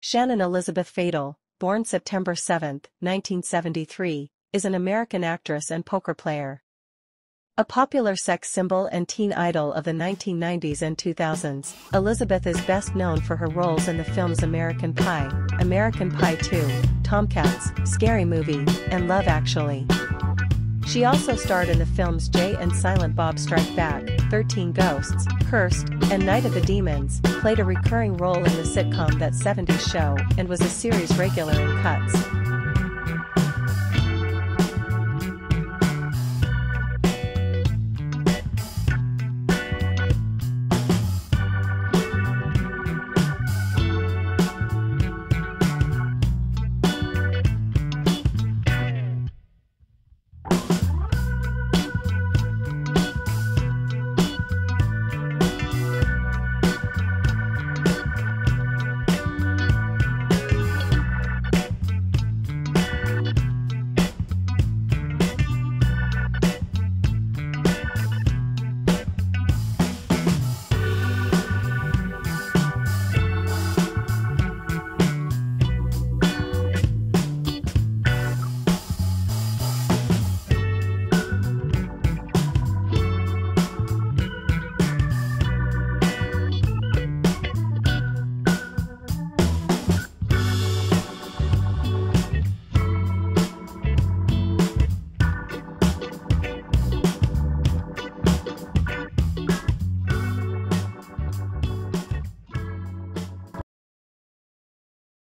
Shannon Elizabeth Fatal, born September 7, 1973, is an American actress and poker player. A popular sex symbol and teen idol of the 1990s and 2000s, Elizabeth is best known for her roles in the films American Pie, American Pie 2, Tomcats, Scary Movie, and Love Actually. She also starred in the films Jay and Silent Bob Strike Back, 13 Ghosts, Cursed, and Night of the Demons, played a recurring role in the sitcom That 70s Show, and was a series regular in Cuts.